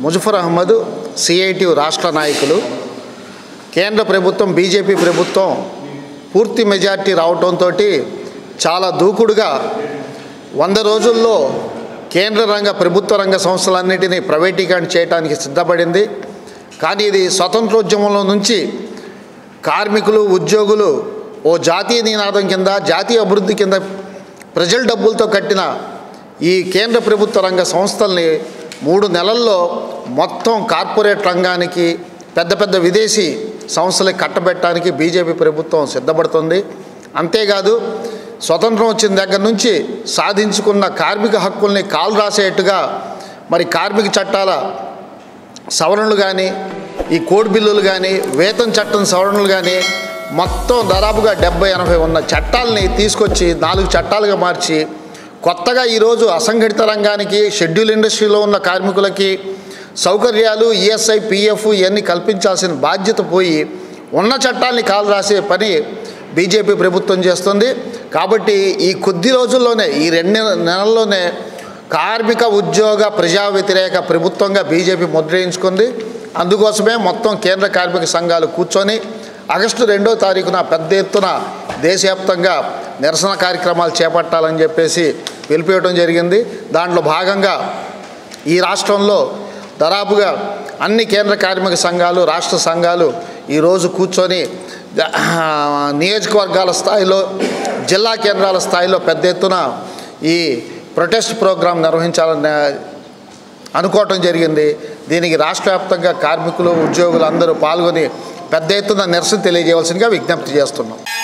Muzaffar Ahmed CITU రాష్ట్ర నాయకులు. కేంద్ర ప్రభుత్వం బీజేపీ ప్రభుత్వం పూర్తి మెజార్టీ రావడంతో చాలా దూకుడుగా 100 రోజుల్లో కేంద్ర రంగ ప్రభుత్వ రంగ సంస్థలన్నిటినీ ప్రైవేటీకరణ చేయడానికి సిద్ధపడింది. కానీ ఇది స్వతంత్రోద్యమంలో నుంచి కార్మికులు ఉద్యోగులు ఓ జాతీయ నినాదం కింద జాతీయ అభివృద్ధి కింద ప్రజల డబ్బులతో కట్టిన ఈ కేంద్ర ప్రభుత్వ రంగ సంస్థల్ని 3 నెలల్లో మొత్తం కార్పొరేట్ రంగానికి పెద్ద పెద్ద విదేశీ సంస్థలకు కట్టబెట్టడానికి బీజేపీ ప్రభుత్వం సిద్ధపడుతుంది. అంతేకాదు స్వతంత్రం వచ్చిన దగ్గర నుంచి సాధించుకున్న కార్మిక హక్కుల్ని కాలు రాసేట్టుగా మరి కార్మిక చట్టాల సవరణలు కానీ ఈ కోడ్ బిల్లులు కానీ వేతన చట్టం సవరణలు కానీ మొత్తం దాదాపుగా 70-80 ఉన్న చట్టాలని తీసుకొచ్చి 4 చట్టాలుగా మార్చి కొత్తగా ఈరోజు అసంఘటిత రంగానికి షెడ్యూల్ ఇండస్ట్రీలో ఉన్న కార్మికులకి సౌకర్యాలు ఈఎస్ఐ పిఎఫ్ ఇవన్నీ కల్పించాల్సిన బాధ్యత పోయి ఉన్న చట్టాలని కాలు రాసే పని బీజేపీ ప్రభుత్వం చేస్తుంది. కాబట్టి ఈ కొద్ది రోజుల్లోనే ఈ 2 నెలల్లోనే కార్మిక ఉద్యోగ ప్రజా వ్యతిరేక ప్రభుత్వంగా బీజేపీ ముద్రేయించుకుంది. అందుకోసమే మొత్తం కేంద్ర కార్మిక సంఘాలు కూర్చొని ఆగస్టు 2వ తారీఖున పెద్ద ఎత్తున దేశవ్యాప్తంగా నిరసన కార్యక్రమాలు చేపట్టాలని చెప్పేసి పిలిపివ్వడం జరిగింది. దాంట్లో భాగంగా ఈ రాష్ట్రంలో దాదాపుగా అన్ని కేంద్ర కార్మిక సంఘాలు రాష్ట్ర సంఘాలు ఈరోజు కూర్చొని నియోజకవర్గాల స్థాయిలో జిల్లా కేంద్రాల స్థాయిలో పెద్ద ఎత్తున ఈ ప్రొటెస్ట్ ప్రోగ్రాం నిర్వహించాలని అనుకోవటం జరిగింది. దీనికి రాష్ట్ర వ్యాప్తంగా కార్మికులు ఉద్యోగులు అందరూ పాల్గొని పెద్ద ఎత్తున నిరసన తెలియజేయవలసిందిగా విజ్ఞప్తి చేస్తున్నాం.